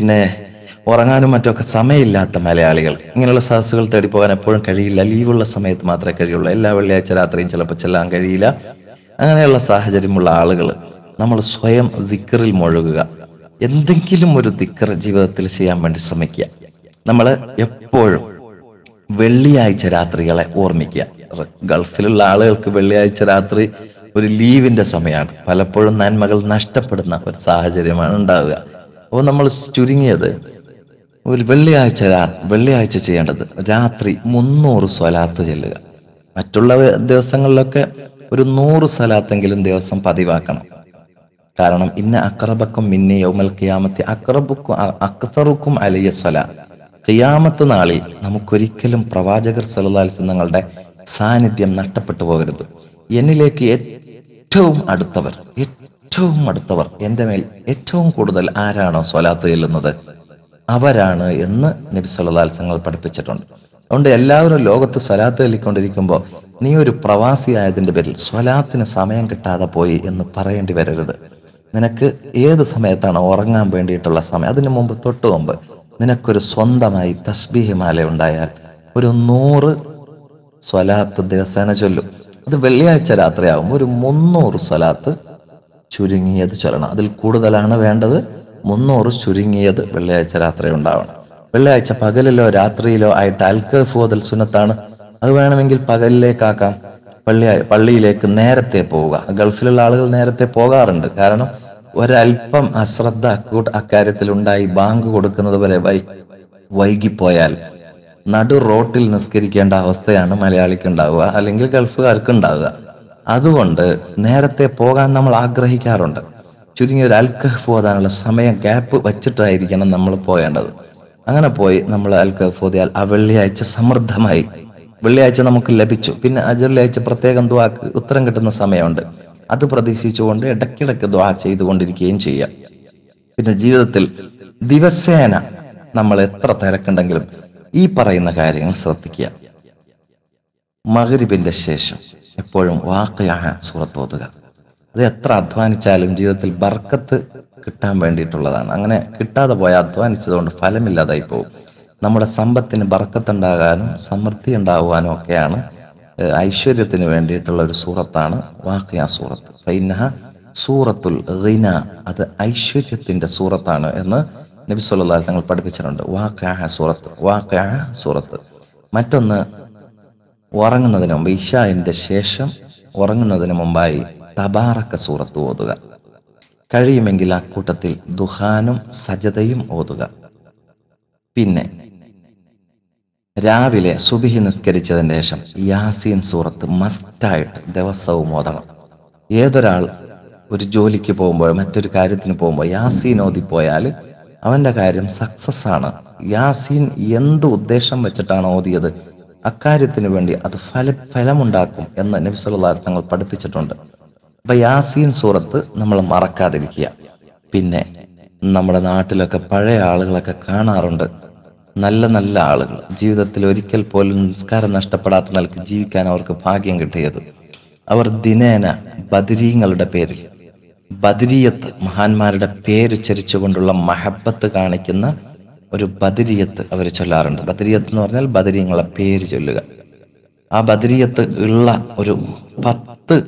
ഉറങ്ങാനും മറ്റൊക്കെ സമയമില്ലാത്ത മലയാളികൾ ഇങ്ങനെയുള്ള സദസ്സുകൾ തേടി പോകാൻ എപ്പോഴും കഴിയില്ല. ലീവുള്ള സമയത്ത് മാത്രമേ കഴിയുള്ളൂ. എല്ലാ വെള്ളിയാഴ്ച രാത്രിയും ചിലപ്പോൾ ചെല്ലാൻ കഴിയില്ല. അങ്ങനെയുള്ള സാഹചര്യമുള്ള ആളുകൾ നമ്മൾ സ്വയം ദിക്റിൽ മുഴുകുക. എന്തെങ്കിലും ഒരു ദിക്ർ ജീവിതത്തിൽ ചെയ്യാൻ വേണ്ടി ശ്രമിക്കുക. നമ്മൾ എപ്പോഴും വെള്ളിയാഴ്ച രാത്രികളെ ഓർമ്മിക്കുക. ഗൾഫിലുള്ള ആളുകൾക്ക് വെള്ളിയാഴ്ച രാത്രി ഒരു ലീവിന്റെ സമയമാണ്. പലപ്പോഴും നന്മകൾ നഷ്ടപ്പെടുന്ന ഒരു സാഹചര്യമാണ് ഉണ്ടാവുക. അപ്പോൾ നമ്മൾ ചുരുങ്ങിയത് ഒരു വെള്ളിയാഴ്ച ചെയ്യേണ്ടത് രാത്രി 300 സ്വലാത്ത് ചെല്ലുക. മറ്റുള്ള ദിവസങ്ങളിലൊക്കെ ഒരു 100 സ്വലാത്തെങ്കിലും ദിവസം പതിവാക്കണം. കാരണം ഇന്ന അക്റബക്കും മിന്നി യൗമൽ ഖിയാമത്തി അക്തറുക്കും അലയ്യ സ്വലാ, ഖിയാമത്ത് നാളിൽ നമുക്കൊരിക്കലും പ്രവാചകർ സല്ലല്ലാഹു അലൈഹി വസല്ലം തങ്ങളുടെ സാന്നിധ്യം നഷ്ടപ്പെട്ടു പോകരുത്. എന്നിലേക്ക് ഏറ്റവും അടുത്തവർ, ഏറ്റവും അടുത്തവർ, എൻ്റെ മേൽ ഏറ്റവും കൂടുതൽ ആരാണോ സ്വലാത്ത് ചെല്ലുന്നത് അവരാണ് എന്ന് നബി സല്ലല്ലാഹു അലൈഹി വസല്ലം പഠിപ്പിച്ചിട്ടുണ്ട്. അതുകൊണ്ട് എല്ലാവരും ലോകത്ത് സ്വലാത്ത് ചൊല്ലിക്കൊണ്ടിരിക്കുമ്പോൾ നീ ഒരു പ്രവാസിയായതിന്റെ പേരിൽ സ്വലാത്തിന് സമയം കിട്ടാതെ പോയി എന്ന് പറയേണ്ടി വരരുത്. നിനക്ക് ഏത് സമയത്താണ് ഉറങ്ങാൻ വേണ്ടിയിട്ടുള്ള സമയം, അതിനു മുമ്പ് തൊട്ട് മുമ്പ് നിനക്കൊരു സ്വന്തമായി തസ്ബീഹ് മാല ഉണ്ടായാൽ ഒരു 100 സ്വലാത്ത് ദിവസേന ചൊല്ലും. അത് വെള്ളിയാഴ്ച രാത്രിയാകുമ്പോൾ ഒരു 300 സ്വലാത്ത് ചുരുങ്ങിയത് ചൊല്ലണം. അതിൽ കൂടുതലാണ് വേണ്ടത്. 300 ചുരുങ്ങിയത് വെള്ളിയാഴ്ച രാത്രി ഉണ്ടാവണം. വെള്ളിയാഴ്ച പകലിലോ രാത്രിയിലോ ആയിട്ട് അൽക്കഫ് ഓതൽ സുന്നത്താണ്. അത് വേണമെങ്കിൽ പകലിലേക്കാക്കാം. പള്ളിയിലേക്ക് നേരത്തെ പോവുക. ഗൾഫിലുള്ള ആളുകൾ നേരത്തെ പോകാറുണ്ട്. കാരണം ഒരൽപ്പം അശ്രദ്ധ അക്കാര്യത്തിൽ ഉണ്ടായി ബാങ്ക് കൊടുക്കുന്നത് വരെ വൈകിപ്പോയാൽ നടു റോട്ടിൽ നിസ്കരിക്കേണ്ട അവസ്ഥയാണ് മലയാളിക്ക് ഉണ്ടാവുക, അല്ലെങ്കിൽ ഗൾഫുകാർക്ക് ഉണ്ടാവുക. അതുകൊണ്ട് നേരത്തെ പോകാൻ നമ്മൾ ആഗ്രഹിക്കാറുണ്ട്. ചുരുങ്ങിയ ഒരു അൽക്കഹഫ് ഓതാനുള്ള സമയം ഗ്യാപ്പ് വച്ചിട്ടായിരിക്കണം നമ്മൾ പോകേണ്ടത്. അങ്ങനെ പോയി നമ്മൾ അൽക്കഹഫ് ഓതിയാൽ ആ വെള്ളിയാഴ്ച സമൃദ്ധമായി വെള്ളിയാഴ്ച നമുക്ക് ലഭിച്ചു. പിന്നെ വെള്ളിയാഴ്ച പ്രത്യേകം ദുആക്ക് ഉത്തരം കിട്ടുന്ന സമയമുണ്ട്. അത് പ്രതീക്ഷിച്ചുകൊണ്ട് ഇടയ്ക്കിടയ്ക്ക് ദുആ ചെയ്തുകൊണ്ടിരിക്കുകയും ചെയ്യാം. പിന്നെ ജീവിതത്തിൽ ദിവസേന നമ്മൾ എത്ര തിരക്കുണ്ടെങ്കിലും ഈ പറയുന്ന കാര്യങ്ങൾ ശ്രദ്ധിക്കുക. മഗ്രിബിന്റെ ശേഷം എപ്പോഴും വാഖിഅ സൂറത്ത് ഓതുക. അത് എത്ര അധ്വാനിച്ചാലും ജീവിതത്തിൽ ബർക്കത്ത് കിട്ടാൻ വേണ്ടിയിട്ടുള്ളതാണ്. അങ്ങനെ കിട്ടാതെ പോയാൽ അധ്വാനിച്ചതുകൊണ്ട് ഫലമില്ലാതായി പോകും. നമ്മുടെ സമ്പത്തിന് ബർക്കത്ത് ഉണ്ടാകാനും സമൃദ്ധി ഉണ്ടാകുവാനും ഒക്കെയാണ് ഐശ്വര്യത്തിന് വേണ്ടിയിട്ടുള്ള ഒരു സൂറത്താണ് വാഖിഅ സൂറത്ത്. ഫൈനഹ സൂറത്തുൽ ഗിന, അത് ഐശ്വര്യത്തിന്റെ സൂറത്താണ് എന്ന് നബി സല്ലല്ലാഹു അലൈഹി വസല്ലം പഠിപ്പിച്ചിട്ടുണ്ട്. വാഖിഅ സൂറത്ത്. മറ്റൊന്ന്, ഉറങ്ങുന്നതിന് മുമ്പ് ഇശാഇന്റെ ശേഷം ഉറങ്ങുന്നതിന് മുമ്പായി തബാറക സൂറത്ത് ഓതുക. കഴിയുമെങ്കിൽ ആ കൂട്ടത്തിൽ ദുഹാനും സജദയും ഓതുക. പിന്നെ രാവിലെ സുബ്ഹി നിസ്കരിച്ചതിന് ശേഷം യാസീൻ സൂറത്ത് മസ്റ്റായിട്ട് ദിവസവും ഓതണം. ഏതൊരാൾ ഒരു ജോലിക്ക് പോകുമ്പോൾ, മറ്റൊരു കാര്യത്തിന് പോകുമ്പോൾ യാസീൻ ഓതിപ്പോയാൽ അവന്റെ കാര്യം സക്സസ് ആണ്. യാസീൻ എന്ത് ഉദ്ദേശം വെച്ചിട്ടാണ് ഓതിയത് അക്കാര്യത്തിന് വേണ്ടി അത് ഫലമുണ്ടാക്കും എന്ന് നബി സല്ലല്ലാഹു അലൈഹി വസല്ലം പഠിപ്പിച്ചിട്ടുണ്ട്. അപ്പൊ യാസീൻ സൂറത്ത് നമ്മൾ മറക്കാതിരിക്കുക. പിന്നെ നമ്മുടെ നാട്ടിലൊക്കെ പഴയ ആളുകളൊക്കെ കാണാറുണ്ട്. നല്ല നല്ല ആളുകൾ, ജീവിതത്തിൽ ഒരിക്കൽ പോലും നിസ്കാരം നഷ്ടപ്പെടാത്ത നിലക്ക് ജീവിക്കാൻ അവർക്ക് ഭാഗ്യം കിട്ടിയത്. അവർ ദിനേന ബദരീങ്ങളുടെ പേരിൽ, ബദരിയത്ത് മഹാന്മാരുടെ പേരുച്ചരിച്ചുകൊണ്ടുള്ള മഹബത്ത് കാണിക്കുന്ന ഒരു ബദരിയത്ത് അവർ ചൊല്ലാറുണ്ട്. ബദരിയത്ത് എന്ന് പറഞ്ഞാൽ ബദരീങ്ങളെ പേര് ചൊല്ലുക. ആ ബദരിയത്ത് ഉള്ള ഒരു 10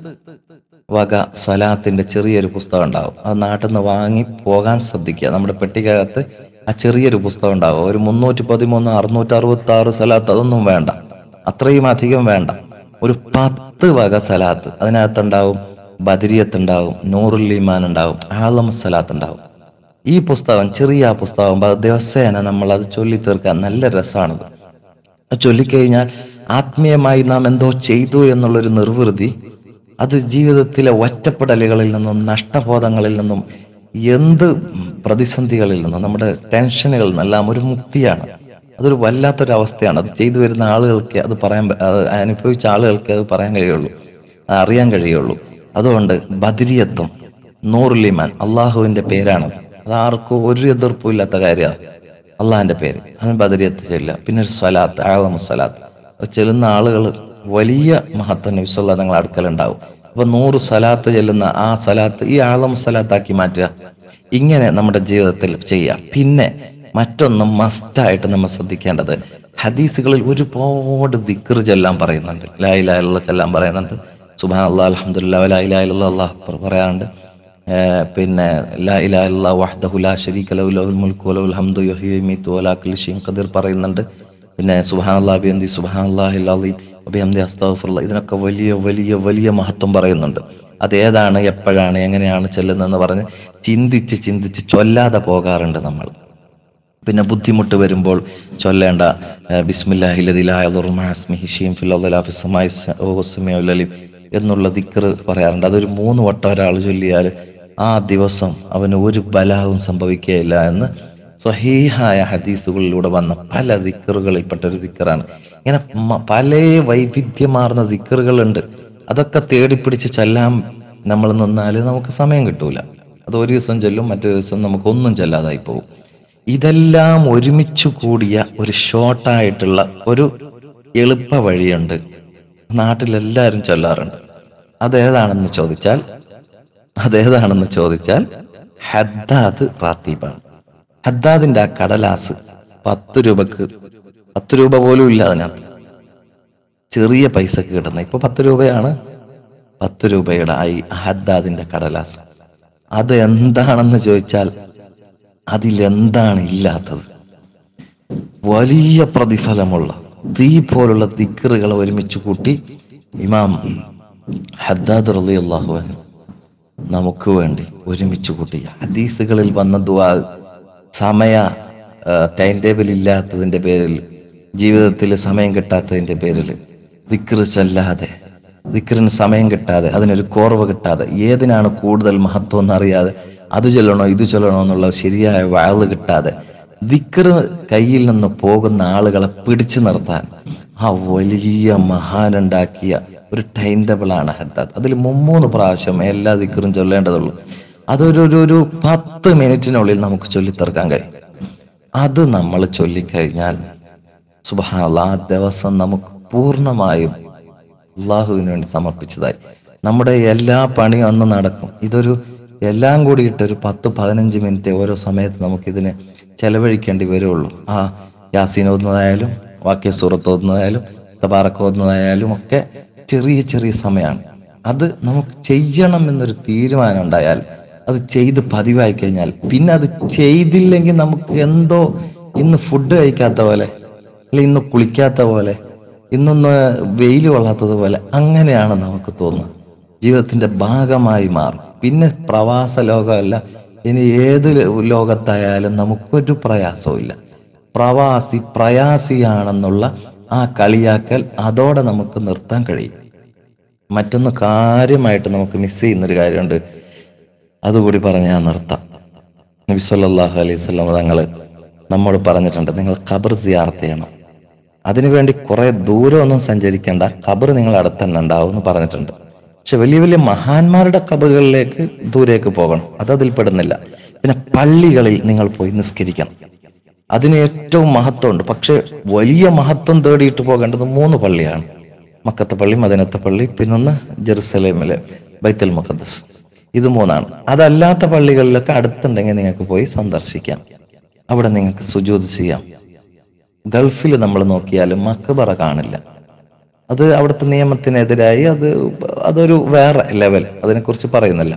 വക സ്വലാത്തിന്റെ ചെറിയൊരു പുസ്തകം ഉണ്ടാവും. അത് നാട്ടിൽ നിന്ന് വാങ്ങി പോകാൻ ശ്രദ്ധിക്കുക. നമ്മുടെ പെട്ടിക്കകത്ത് ആ ചെറിയൊരു പുസ്തകം ഉണ്ടാവും. ഒരു 313 666 സ്വലാത്ത് അതൊന്നും വേണ്ട, അത്രയും അധികം വേണ്ട. ഒരു 10 വക സ്വലാത്ത് അതിനകത്തുണ്ടാവും. ബദരിയത്ത് ഉണ്ടാവും, നൂറുൽ ഈമാൻ ഉണ്ടാവും, ആലം സ്വലാത്ത് ഉണ്ടാവും. ഈ പുസ്തകം, ചെറിയ ആ പുസ്തകം ദിവസേന നമ്മൾ അത് ചൊല്ലി തീർക്കാൻ നല്ല രസമാണത്. ചൊല്ലിക്കഴിഞ്ഞാൽ ആത്മീയമായി നാം എന്തോ ചെയ്തു എന്നുള്ളൊരു നിർവൃതി, അത് ജീവിതത്തിലെ ഒറ്റപ്പെടലുകളിൽ നിന്നും നഷ്ടബോധങ്ങളിൽ നിന്നും എന്ത് പ്രതിസന്ധികളിൽ നിന്നും നമ്മുടെ ടെൻഷനുകളിൽ നിന്നെല്ലാം ഒരു മുക്തിയാണ്. അതൊരു വല്ലാത്തൊരവസ്ഥയാണ്. അത് ചെയ്തു വരുന്ന ആളുകൾക്ക് അത് അനുഭവിച്ച ആളുകൾക്ക് അത് പറയാൻ കഴിയുള്ളൂ, അറിയാൻ കഴിയുള്ളൂ. അതുകൊണ്ട് ബദരിയത്തും നൂറുൽ ഈമാൻ അള്ളാഹുവിന്റെ പേരാണത്. അത് ആർക്കും ഒരു എതിർപ്പും ഇല്ലാത്ത കാര്യമാണ്. അള്ളാഹിന്റെ പേര്, അതിന് ബദരിയത്ത് ചെല്ലുക. പിന്നെ ഒരു സ്വലാത്ത്, ആളമ സ്വലാത്ത്, അത് ചെല്ലുന്ന ആളുകൾ വലിയ മഹത്വം നബി സല്ലല്ലാഹു അലൈഹി വസല്ലം അടുക്കലുണ്ടാവും. അപ്പൊ 100 സ്വലാത്ത് ചെല്ലുന്ന ആ സ്വലാത്ത് ഈ ആളമ സ്വലാത്താക്കി മാറ്റുക. ഇങ്ങനെ നമ്മുടെ ജീവിതത്തിൽ ചെയ്യുക. പിന്നെ മറ്റൊന്ന് മസ്റ്റായിട്ട് നമ്മൾ ശ്രദ്ധിക്കേണ്ടത്, ഹദീസുകളിൽ ഒരുപാട് ദിക്ർ ചൊല്ലാൻ പറയുന്നുണ്ട്. ലാ ഇലാഹ ഇല്ലല്ലാഹ് ചൊല്ലാൻ പറയുന്നുണ്ട്. സുബ്ഹാനല്ലാഹ് അൽഹംദുലില്ലാഹ് വലാ ഇലാഹ ഇല്ലല്ലാഹ് അല്ലാഹു അക്ബർ പറയാറുണ്ട്. പിന്നെ ലാ ഇലാഹ ഇല്ലല്ലാഹ് വഹ്ദഹു ലാ ശരീക ലഹു ലഹുൽ മുൽക്കു വലഹുൽ ഹംദു യുഹ്യി വയുമീതു വലാ കുല്ലി ഷൈഇൻ ഖദീർ പറയുന്നുണ്ട്. പിന്നെ സുബ്ഹാനല്ലാഹി ബിഹംദി സുബ്ഹാനല്ലാഹിൽ അസീം വബിഹംദി അസ്തഗ്ഫിറുല്ലാഹ്, ഇതിനൊക്കെ വലിയ വലിയ വലിയ മഹത്വം പറയുന്നുണ്ട്. അതേതാണ്, എപ്പോഴാണ്, എങ്ങനെയാണ് ചെല്ലുന്നതെന്ന് പറഞ്ഞ് ചിന്തിച്ച് ചൊല്ലാതെ പോകാറുണ്ട് നമ്മൾ. പിന്നെ ബുദ്ധിമുട്ട് വരുമ്പോൾ ചൊല്ലേണ്ട ബിസ്മില്ലാഹില്ലദീ ലാ യദുറു മഅ ഇസ്മിഹി ശൈഉൻ ഫിൽ അർളി വലാ ഫിസ് സമാഇ വഹുവ സമീഉൽ അലീം എന്നുള്ള ദിക്ർ പറയാറുണ്ട്. അതൊരു 3 വട്ടം ഒരാൾ ചൊല്ലിയാൽ ആ ദിവസം അവന് ഒരു ബലാവും സംഭവിക്കുകയില്ല എന്ന് സ്വഹീഹായ ഹദീസുകളിലൂടെ വന്ന പല ദിക്റുകളിൽപ്പെട്ട ഒരു ദിക്റാണ്. ഇങ്ങനെ പല വൈവിധ്യമാർന്ന ദിക്റുകളുണ്ട്. അതൊക്കെ തേടിപ്പിടിച്ച് ചൊല്ലാൻ നമ്മൾ നിന്നാൽ നമുക്ക് സമയം കിട്ടൂല. അത് ഒരു ദിവസം ചൊല്ലും, മറ്റൊരു ദിവസം നമുക്കൊന്നും ചൊല്ലാതായി പോകും. ഇതെല്ലാം ഒരുമിച്ച് കൂടിയ ഒരു ഷോർട്ടായിട്ടുള്ള ഒരു എളുപ്പ വഴിയുണ്ട്, നാട്ടിലെല്ലാവരും ചൊല്ലാറുണ്ട്. അതേതാണെന്ന് ചോദിച്ചാൽ ഹദ്ദാദ് റാത്തീബാണ്. ഹദ്ദാദിന്റെ ആ കടലാസ് 10 രൂപക്ക്, 10 രൂപ പോലും ഇല്ല അതിനകത്ത്, ചെറിയ പൈസക്ക് കിട്ടുന്ന. ഇപ്പൊ 10 രൂപയാണ്. 10 രൂപയുടെ ഹദ്ദാദിന്റെ കടലാസ്, അത് എന്താണെന്ന് ചോദിച്ചാൽ അതിലെന്താണ് ഇല്ലാത്തത്? വലിയ പ്രതിഫലമുള്ള തീ പോലുള്ള ദിക്റുകൾ ഒരുമിച്ച് കൂട്ടി ഇമാം ഹദ്ദാദ് റളിയല്ലാഹു അൻഹു നമുക്ക് വേണ്ടി ഒരുമിച്ച് കൂട്ടി. ഹദീസുകളിൽ വന്ന ദുആ, സമയ ടൈം ടേബിൾ ഇല്ലാത്തതിന്റെ പേരിൽ, ജീവിതത്തിൽ സമയം കിട്ടാത്തതിന്റെ പേരിൽ ദിക്റ് ചൊല്ലാതെ, ദിക്റിന് സമയം കിട്ടാതെ, അതിനൊരു കോർവ് കിട്ടാതെ, ഏതിനാണ് കൂടുതൽ മഹത്വം എന്നറിയാതെ അത് ചൊല്ലണോ ഇത് ചൊല്ലണോ എന്നുള്ള ശരിയായ വഅള് കിട്ടാതെ ദിക്റ് കയ്യിൽ നിന്ന് പോകുന്ന ആളുകളെ പിടിച്ചു നിർത്താൻ ആ വലിയ മഹാനുണ്ടാക്കിയ ഒരു ടൈം ടേബിളാണ് ഹദ്ദാദ്. അതിൽ 3 പ്രാവശ്യം എല്ലാ ദിക്റും ചൊല്ലേണ്ടതുള്ളൂ. അതൊരു 10 മിനിറ്റിനുള്ളിൽ നമുക്ക് ചൊല്ലിത്തീർക്കാൻ കഴിയും. അത് നമ്മൾ ചൊല്ലിക്കഴിഞ്ഞാൽ സുബ്ഹാനല്ലാഹ്, ആ ദിവസം നമുക്ക് പൂർണ്ണമായും അള്ളാഹുവിന് വേണ്ടി സമർപ്പിച്ചതായി. നമ്മുടെ എല്ലാ പണിയും അന്ന് നടക്കും. ഇതൊരു എല്ലാം കൂടിയിട്ട് ഒരു 10-15 മിനിറ്റ് ഓരോ സമയത്ത് നമുക്കിതിന് ചെലവഴിക്കേണ്ടി വരുള്ളൂ. ആ യാസീൻ ഓതുന്നതായാലും, വാക്യ സൂറത്ത് ഓതുന്നതായാലും, തബാറക്ക് ഓതുന്നതായാലും ഒക്കെ ചെറിയ ചെറിയ സമയമാണ്. അത് നമുക്ക് ചെയ്യണം എന്നൊരു തീരുമാനം ഉണ്ടായാൽ, അത് ചെയ്ത് പതിവായി കഴിഞ്ഞാൽ, പിന്നെ അത് ചെയ്തില്ലെങ്കിൽ നമുക്ക് എന്തോ ഇന്ന് ഫുഡ് കഴിക്കാത്ത പോലെ, അല്ലെ ഇന്ന് കുളിക്കാത്ത പോലെ, ഇന്നൊന്ന് വെയിൽ കൊള്ളാത്തതുപോലെ, അങ്ങനെയാണ് നമുക്ക് തോന്നുന്നത്. ജീവിതത്തിന്റെ ഭാഗമായി മാറും. പിന്നെ പ്രവാസ ലോകമല്ല, ഇനി ഏത് ലോകത്തായാലും നമുക്കൊരു പ്രയാസവും ഇല്ല. പ്രയാസിയാണെന്നുള്ള ആ കളിയാക്കൽ അതോടെ നമുക്ക് നിർത്താൻ കഴിയും. മറ്റൊന്ന് കാര്യമായിട്ട് നമുക്ക് മിസ് ചെയ്യുന്നൊരു കാര്യമുണ്ട്, അതുകൂടി പറഞ്ഞ് ഞാൻ നിർത്താം. നബി സല്ലല്ലാഹു അലൈഹി വസല്ലം തങ്ങൾ നമ്മോട് പറഞ്ഞിട്ടുണ്ട്, നിങ്ങൾ ഖബർ സിയാറത്ത് ചെയ്യണം. അതിനുവേണ്ടി കുറെ ദൂരമൊന്നും സഞ്ചരിക്കേണ്ട, ഖബർ നിങ്ങൾ അടുത്ത് തന്നെ ഉണ്ടാവും എന്ന് പറഞ്ഞിട്ടുണ്ട്. പക്ഷെ വലിയ വലിയ മഹാന്മാരുടെ ഖബറുകളിലേക്ക് ദൂരേക്ക് പോകണം, അതതിൽ പെടുന്നില്ല. പിന്നെ പള്ളികളിൽ നിങ്ങൾ പോയി നിസ്കരിക്കണം, അതിന് ഏറ്റവും മഹത്വമുണ്ട്. പക്ഷെ വലിയ മഹത്വം തേടിയിട്ട് പോകേണ്ടത് 3 പള്ളിയാണ്: മക്കത്തെ പള്ളി, മദീനത്തെ പള്ളി, പിന്നൊന്ന് ജെറുസലേമിലെ ബൈത്തുൽ മുഖദ്ദസ്. ഇത് 3ആണ്. അതല്ലാത്ത പള്ളികളിലൊക്കെ അടുത്തുണ്ടെങ്കിൽ നിങ്ങൾക്ക് പോയി സന്ദർശിക്കാം, അവിടെ നിങ്ങൾക്ക് സുജൂദ് ചെയ്യാം. ഗൾഫിൽ നമ്മൾ നോക്കിയാലും മക്ബറ കാണില്ല. അത് അവിടുത്തെ നിയമത്തിനെതിരായി, അതൊരു വേറെ ലെവൽ, അതിനെക്കുറിച്ച് പറയുന്നില്ല.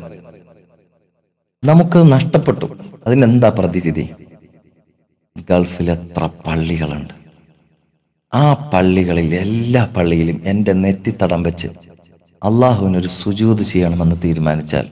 നമുക്ക് നഷ്ടപ്പെട്ടു. അതിനെന്താ പ്രതിവിധി? ഗൾഫിൽ എത്ര പള്ളികളുണ്ട്! ആ പള്ളികളിൽ, എല്ലാ പള്ളിയിലും എൻ്റെ നെറ്റിത്തടം വെച്ച് അള്ളാഹുവിനൊരു സുജൂദ് ചെയ്യണമെന്ന് തീരുമാനിച്ചാൽ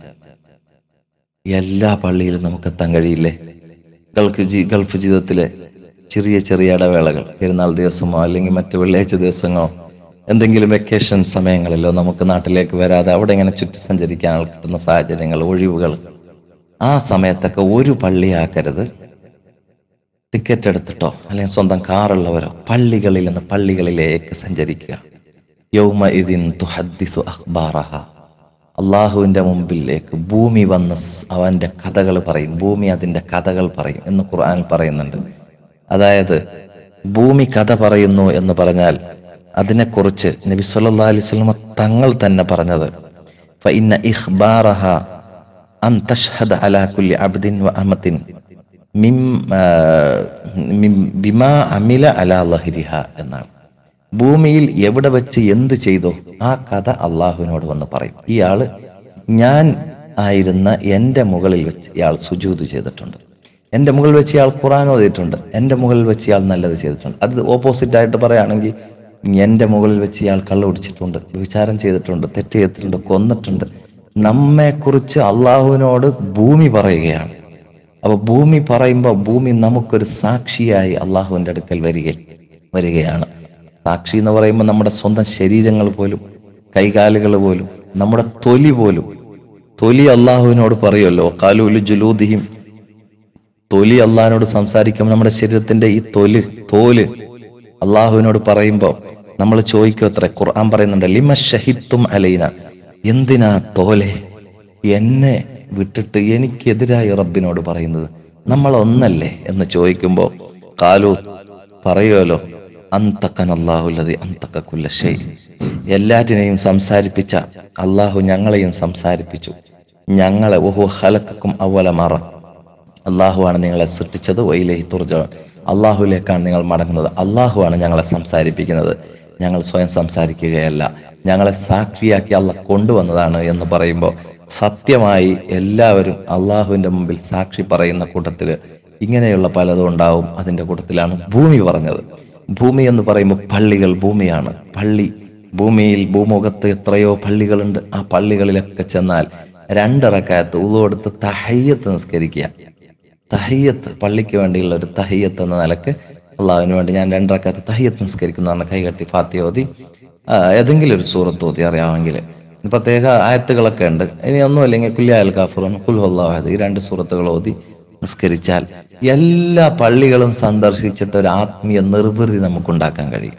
എല്ലാ പള്ളിയിലും നമുക്ക് എത്താൻ കഴിയില്ലേ? ഗൾഫ് ജീവിതത്തിലെ ചെറിയ ചെറിയ ഇടവേളകൾ, പെരുന്നാൾ ദിവസമോ അല്ലെങ്കിൽ മറ്റു വെള്ളിയാഴ്ച ദിവസങ്ങളോ, എന്തെങ്കിലും വെക്കേഷൻ സമയങ്ങളിലോ നമുക്ക് നാട്ടിലേക്ക് വരാതെ അവിടെ ഇങ്ങനെ ചുറ്റി സഞ്ചരിക്കാൻ കിട്ടുന്ന സാഹചര്യങ്ങൾ, ഒഴിവുകൾ, ആ സമയത്തൊക്കെ ഒരു പള്ളിയാക്കരുത്. ടിക്കറ്റ് എടുത്തിട്ടോ അല്ലെങ്കിൽ സ്വന്തം കാറുള്ളവരോ പള്ളികളിൽ നിന്ന് പള്ളികളിലേക്ക് സഞ്ചരിക്കുക. യൗമഇദിൻ തുഹദ്ദിസു അഖ്ബാറഹ. അള്ളാഹുവിന്റെ മുമ്പിലേക്ക് ഭൂമി വന്ന് അവന്റെ കഥകൾ പറയും, ഭൂമി അതിന്റെ കഥകൾ പറയും എന്ന് ഖുർആനിൽ പറയുന്നുണ്ട്. അതായത് ഭൂമി കഥ പറയുന്നു എന്ന് പറഞ്ഞാൽ അതിനെക്കുറിച്ച് നബി സല്ലല്ലാഹു അലൈഹി വസല്ലം തങ്ങൾ തന്നെ പറഞ്ഞത്, ഫഇന്ന ഇഖ്ബാറഹ അൻ തഷ്ഹദ അലാ കുല്ലി അബ്ദിൻ വ അമത്തിൻ ബിമാ അമില അലാ ലഹരിഹ എന്നാണ്. ഭൂമിയിൽ എവിടെ വെച്ച് എന്ത് ചെയ്തോ ആ കഥ അള്ളാഹുവിനോട് വന്ന് പറയും. ഇയാള് ഞാൻ ആയിരുന്ന എൻ്റെ മുകളിൽ വെച്ച് ഇയാൾ സുജൂദ് ചെയ്തിട്ടുണ്ട്, എൻ്റെ മുകളിൽ വെച്ച് ഇയാൾ ഖുർആൻ ഓതിയിട്ടുണ്ട്, എൻ്റെ മുകളിൽ വെച്ച് ഇയാൾ നല്ലത് ചെയ്തിട്ടുണ്ട്. അത് ഓപ്പോസിറ്റ് ആയിട്ട് പറയുകയാണെങ്കിൽ, എൻ്റെ മുകളിൽ വെച്ച് ഇയാൾ കള്ളു കുടിച്ചിട്ടുണ്ട്, വിചാരം ചെയ്തിട്ടുണ്ട്, തെറ്റ് ചെയ്തിട്ടുണ്ട്, കൊന്നിട്ടുണ്ട്. നമ്മെക്കുറിച്ച് അള്ളാഹുവിനോട് ഭൂമി പറയുകയാണ്. അപ്പൊ ഭൂമി പറയുമ്പോൾ ഭൂമി നമുക്കൊരു സാക്ഷിയായി അള്ളാഹുവിന്റെ അടുക്കൽ വരികയാണ്. സാക്ഷി എന്ന് പറയുമ്പോൾ നമ്മുടെ സ്വന്തം ശരീരങ്ങൾ പോലും, കൈകാലുകൾ പോലും, നമ്മുടെ തൊലി പോലും. തൊലി അള്ളാഹുവിനോട് പറയുമല്ലോ, ഖാലൂ ലിജുലൂദിഹിം. തൊലി അള്ളാഹിനോട് സംസാരിക്കുമ്പോൾ നമ്മുടെ ശരീരത്തിന്റെ ഈ തോല് അള്ളാഹുവിനോട് പറയുമ്പോൾ നമ്മൾ ചോദിക്കും, അത്ര ഖുർആൻ പറയുന്നുണ്ട്, ലിമ ഷഹിദ്തും അലൈന. എന്തിനാ തോലെ എന്നെ വിട്ടിട്ട് എനിക്കെതിരായി റബ്ബിനോട് പറയുന്നത്? നമ്മൾ ഒന്നല്ലേ എന്ന് ചോദിക്കുമ്പോൾ കാലു പറയുമല്ലോ, അന്തക്കനല്ലാഹുല്ലദി അന്തക കുല്ല ഷൈ, എല്ലാറ്റിനെയും സംസാരിപ്പിച്ച അള്ളാഹു ഞങ്ങളെയും സംസാരിപ്പിച്ചു. ഞങ്ങളെ വഹു ഖലഖക്കും അവല മറ, അള്ളാഹുവാണ് നിങ്ങളെ സൃഷ്ടിച്ചത്. വഇലൈഹി തുർജഊൻ, അള്ളാഹുലേക്കാണ് നിങ്ങൾ മടങ്ങുന്നത്. അള്ളാഹുവാണ് ഞങ്ങളെ സംസാരിപ്പിക്കുന്നത്, ഞങ്ങൾ സ്വയം സംസാരിക്കുകയല്ല, ഞങ്ങളെ സാക്ഷിയാക്കി അള്ളാഹ് കൊണ്ടുവന്നതാണ് എന്ന് പറയുമ്പോൾ സത്യമായി എല്ലാവരും അള്ളാഹുവിന്റെ മുമ്പിൽ സാക്ഷി പറയുന്ന കൂട്ടത്തിൽ ഇങ്ങനെയുള്ള പലതും ഉണ്ടാവും. അതിന്റെ കൂട്ടത്തിലാണ് ഭൂമി പറഞ്ഞത്. ഭൂമി എന്ന് പറയുമ്പോൾ പള്ളികൾ ഭൂമിയാണ്. പള്ളി ഭൂമിയിൽ ഭൂമുഖത്ത് എത്രയോ പള്ളികളുണ്ട്. ആ പള്ളികളിലൊക്കെ ചെന്നാൽ 2 റക്അത്ത് ഉളു എടുത്ത് തഹയ്യത്ത് നിസ്കരിക്കുക. തഹയ്യത്ത്, പള്ളിക്ക് വേണ്ടിയുള്ള ഒരു തഹയ്യത്ത് എന്ന നിലക്ക് അള്ളാഹുവിന് വേണ്ടി ഞാൻ 2 റക്അത്ത് തഹയ്യത്ത് നിസ്കരിക്കുന്നതാണ്. കൈകെട്ടി ഫാത്തിഹ ഓതി ഏതെങ്കിലും ഒരു സൂറത്ത് ഓതി അറിയാമെങ്കിൽ, പ്രത്യേക ആയത്തുകളൊക്കെ ഉണ്ട്. ഇനി ഒന്നും അല്ലെങ്കിൽ കുല്യാൽ കാഫിറൂൻ, ഖുൽ ഹുവല്ലാഹു അഹദ്, ഈ 2 സൂറത്തുകൾ ഓതി നിസ്കരിച്ചാൽ എല്ലാ പള്ളികളും സന്ദർശിച്ചിട്ട് ഒരു ആത്മീയ നിർവൃതി നമുക്കുണ്ടാക്കാൻ കഴിയും.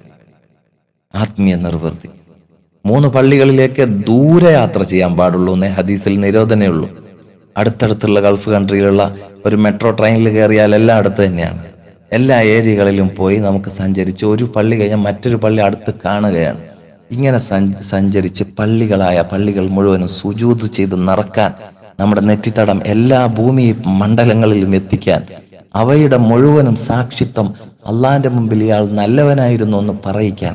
ആത്മീയ നിർവൃതി. 3 പള്ളികളിലേക്ക് ദൂരെ യാത്ര ചെയ്യാൻ പാടുള്ളൂ എന്നേ ഹദീസിൽ നിരോധനേ ഉള്ളൂ. അടുത്തടുത്തുള്ള ഗൾഫ് കൺട്രിയിലുള്ള ഒരു മെട്രോ ട്രെയിനിൽ കയറിയാൽ എല്ലാം അടുത്ത് തന്നെയാണ്. എല്ലാ ഏരിയകളിലും പോയി നമുക്ക് സഞ്ചരിച്ച് ഒരു പള്ളി കഴിഞ്ഞാൽ മറ്റൊരു പള്ളി അടുത്ത് കാണുകയാണ്. ഇങ്ങനെ സഞ്ചരിച്ച് പള്ളികൾ മുഴുവനും സുജൂദ് ചെയ്ത് നിറക്കാൻ, നമ്മുടെ നെറ്റിത്തടം എല്ലാ ഭൂമി മണ്ഡലങ്ങളിലും എത്തിക്കാൻ, അവയുടെ മുഴുവനും സാക്ഷിത്വം അള്ളാന്റെ മുമ്പിൽ ഇയാൾ നല്ലവനായിരുന്നു എന്ന് പറയിക്കാൻ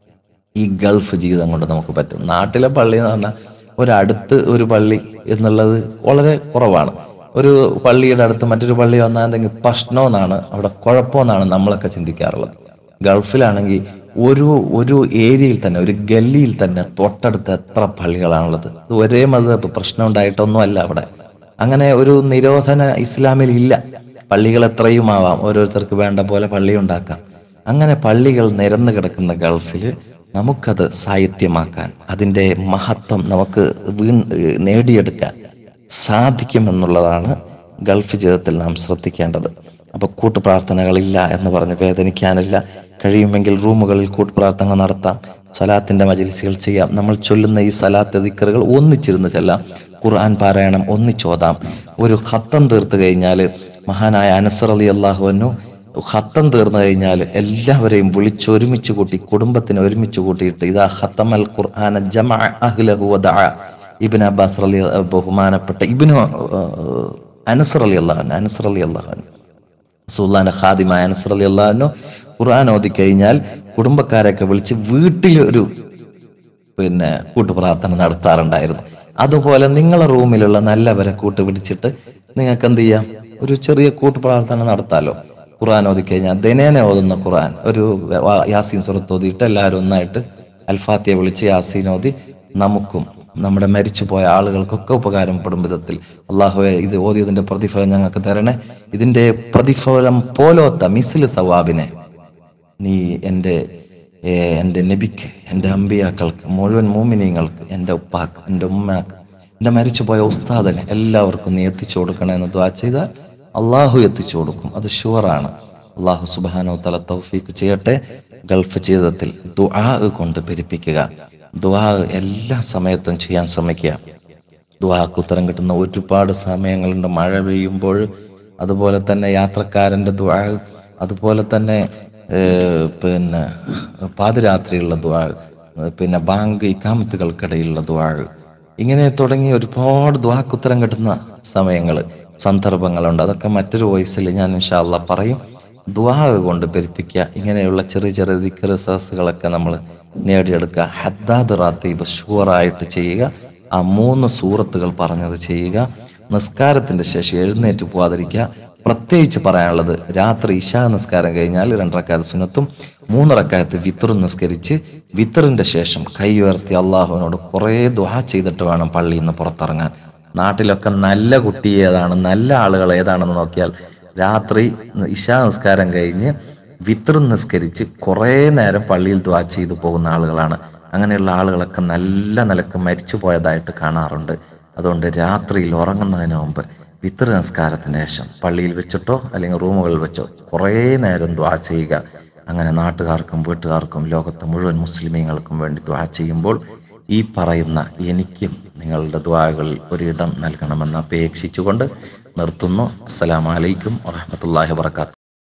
ഈ ഗൾഫ് ജീവിതം കൊണ്ട് നമുക്ക് പറ്റും. നാട്ടിലെ പള്ളി എന്ന് പറഞ്ഞാൽ ഒരടുത്ത് ഒരു പള്ളി എന്നുള്ളത് വളരെ കുറവാണ്. ഒരു പള്ളിയുടെ അടുത്ത് മറ്റൊരു പള്ളി വന്നാൽ എന്തെങ്കിലും പ്രശ്നമെന്നാണ്, അവിടെ കുഴപ്പമെന്നാണ് നമ്മളൊക്കെ ചിന്തിക്കാറുള്ളത്. ഗൾഫിലാണെങ്കിൽ ഒരു ഏരിയയിൽ തന്നെ, ഒരു ഗല്ലിയിൽ തന്നെ തൊട്ടടുത്ത് എത്ര പള്ളികളാണുള്ളത്. ഒരേ മതം പ്രശ്നം ഉണ്ടായിട്ടൊന്നും അല്ല അവിടെ. അങ്ങനെ ഒരു നിരോധന ഇസ്ലാമിൽ ഇല്ല. പള്ളികൾ എത്രയും ആവാം, ഓരോരുത്തർക്ക് വേണ്ട പോലെ പള്ളി ഉണ്ടാക്കാം. അങ്ങനെ പള്ളികൾ നിരന്നു കിടക്കുന്ന ഗൾഫിൽ നമുക്കത് സാഹിത്യമാക്കാൻ, അതിൻ്റെ മഹത്വം നമുക്ക് നേടിയെടുക്കാൻ സാധിക്കുമെന്നുള്ളതാണ് ഗൾഫ് ജീവിതത്തിൽ നാം ശ്രദ്ധിക്കേണ്ടത്. അപ്പൊ കൂട്ടുപ്രാർത്ഥനകളില്ല എന്ന് പറഞ്ഞ് വേദനിക്കാനില്ല. കഴിയുമെങ്കിൽ റൂമുകളിൽ കൂട്ടുപ്രാർത്ഥന നടത്താം, സ്വലാത്തിന്റെ മജ്‌ലിസുകൾ ചെയ്യാം. നമ്മൾ ചൊല്ലുന്ന ഈ സലാത്ത് ദിക്റുകൾ ഒന്നിച്ചിരുന്ന് ചെല്ലാം, ഖുർആൻ പാരായണം ഒന്നിച്ചോതാം. ഒരു ഖത്തം തീർത്ത് കഴിഞ്ഞാൽ മഹാനായ അനസ് റളിയല്ലാഹു അൻഹു ഖത്തം തീർന്നു കഴിഞ്ഞാൽ എല്ലാവരെയും വിളിച്ചൊരുമിച്ച് കൂട്ടി, കുടുംബത്തിനെ ഒരുമിച്ച് കൂട്ടിയിട്ട് ഇദാ ഖത്തമൽ ഖുർആന ജമഅ അഹ്ലഹു വദഅ. ഇബ്നു അബ്ബാസ് ബഹുമാനപ്പെട്ട അനസ് റളിയല്ലാഹു അൻഹു റസൂലുള്ളാഹിന്റെ ഖാദിമായ അനസ് റളിയല്ലാഹു അൻഹു ഖുർആൻ ഓതി കഴിഞ്ഞാൽ കുടുംബക്കാരെയൊക്കെ വിളിച്ച് വീട്ടിലൊരു കൂട്ടുപ്രാർത്ഥന നടത്താറുണ്ടായിരുന്നു. അതുപോലെ നിങ്ങളെ റൂമിലുള്ള നല്ലവരെ കൂട്ടുപിടിച്ചിട്ട് നിങ്ങൾക്ക് എന്ത് ചെയ്യാം, ഒരു ചെറിയ കൂട്ടുപ്രാർത്ഥന നടത്താലോ. ഖുർആൻ ഓതി കഴിഞ്ഞാൽ ദിനേന ഓതുന്ന ഖുർആൻ ഒരു യാസീൻ സൂറത്ത് ഓതിയിട്ട് എല്ലാവരും ഒന്നായിട്ട് അൽഫാത്തിഹ വിളിച്ച് യാസീൻ ഓതി നമുക്കും നമ്മുടെ മരിച്ചുപോയ ആളുകൾക്കൊക്കെ ഉപകാരപ്പെടും വിധത്തിൽ അള്ളാഹുവെ ഇത് ഓതിയതിന്റെ പ്രതിഫലം ഞങ്ങൾക്ക് തരണേ. ഇതിന്റെ പ്രതിഫലം പോലോത്ത മിസ്ല് സവാബിനെ നീ എൻ്റെ നബിക്ക്, എൻ്റെ അമ്പിയാക്കൾക്ക്, മുഴുവൻ മോമിനീങ്ങൾക്ക്, എൻ്റെ ഉപ്പാക്ക്, എൻ്റെ ഉമ്മാക്ക്, എൻ്റെ മരിച്ചുപോയ ഉസ്താദിനെ എല്ലാവർക്കും നീ എത്തിച്ചു കൊടുക്കണേ എന്ന് ദുആ ചെയ്താൽ അള്ളാഹു എത്തിച്ചു കൊടുക്കും. അത് ഷുവറാണ്. അള്ളാഹു സുബ്ഹാനഹു വ തആല തൗഫീഖ് ചെയ്യട്ടെ. ഗൾഫ് ജീവിതത്തിൽ ദുആ കൊണ്ട് പെരുപ്പിക്കുക. ദുആ എല്ലാ സമയത്തും ചെയ്യാൻ ശ്രമിക്കുക. ദുആക്ക് ഉത്തരം കിട്ടുന്ന ഒരുപാട് സമയങ്ങളുണ്ട്. മഴ പെയ്യുമ്പോൾ, അതുപോലെ തന്നെ യാത്രക്കാരൻ്റെ ദുആ, അതുപോലെ തന്നെ പാതിരാത്രിയുള്ള ദുആ, ബാങ്ക് ഇഖാമത്തുകൾക്കിടയിലുള്ള ദുആ, ഇങ്ങനെ തുടങ്ങി ഒരുപാട് ദുആക്ക് ഉത്തരം കിട്ടുന്ന സമയങ്ങൾ, സന്ദർഭങ്ങളുണ്ട്. അതൊക്കെ മറ്റൊരു വോയിസിൽ ഞാൻ ഇൻഷാ അല്ലാഹ് പറയും. ദുആ കൊണ്ട് പെരുപ്പിക്കുക. ഇങ്ങനെയുള്ള ചെറിയ ചെറിയ ദിക്ർ സഹസുകളൊക്കെ നമ്മൾ നേടിയെടുക്കുക. ഹദ്ദാദ് റാത്തീബ് ഷുവറായിട്ട് ചെയ്യുക. ആ 3 സൂറത്തുകൾ പറഞ്ഞത് ചെയ്യുക. നിസ്കാരത്തിന്റെ ശേഷം എഴുന്നേറ്റ് പോവാതിരിക്കുക. പ്രത്യേകിച്ച് പറയാനുള്ളത്, രാത്രി ഇശാ നിസ്കാരം കഴിഞ്ഞാൽ 2 റക്അത്ത് സുന്നത്തും 3 റക്അത്ത് വിത്റും നിസ്കരിച്ച് വിത്റിന്റെ ശേഷം കൈ ഉയർത്തി അള്ളാഹുവിനോട് കുറേ ദുആ ചെയ്തിട്ട് വേണം പള്ളിയിൽ നിന്ന് പുറത്തിറങ്ങാൻ. നാട്ടിലൊക്കെ നല്ല കുട്ടി ഏതാണ്, നല്ല ആളുകൾ ഏതാണെന്ന് നോക്കിയാൽ രാത്രി ഇശാ നിസ്കാരം കഴിഞ്ഞ് വിത്റും നിസ്കരിച്ച് കുറേ നേരം പള്ളിയിൽ ദുആ ചെയ്തു പോകുന്ന ആളുകളാണ്. അങ്ങനെയുള്ള ആളുകളൊക്കെ നല്ല നിലക്ക് മരിച്ചു പോയതായിട്ട് കാണാറുണ്ട്. അതുകൊണ്ട് രാത്രിയിൽ ഉറങ്ങുന്നതിന് മുമ്പ് വിത്ർ നിസ്കാരത്തിന് ശേഷം പള്ളിയിൽ വെച്ചിട്ടോ അല്ലെങ്കിൽ റൂമുകളിൽ വെച്ചോ കുറേ നേരം ദുആ ചെയ്യുക. അങ്ങനെ നാട്ടുകാർക്കും വീട്ടുകാർക്കും ലോകത്തെ മുഴുവൻ മുസ്ലിമീങ്ങൾക്കും വേണ്ടി ദുആ ചെയ്യുമ്പോൾ ഈ പറയുന്ന എനിക്കും നിങ്ങളുടെ ദുആകളിൽ ഒരിടം നൽകണമെന്ന് അപേക്ഷിച്ചുകൊണ്ട് നിർത്തുന്നു. അസ്സലാമു അലൈക്കും വറഹ്മത്തുള്ളാഹി വബറകാതുഹു.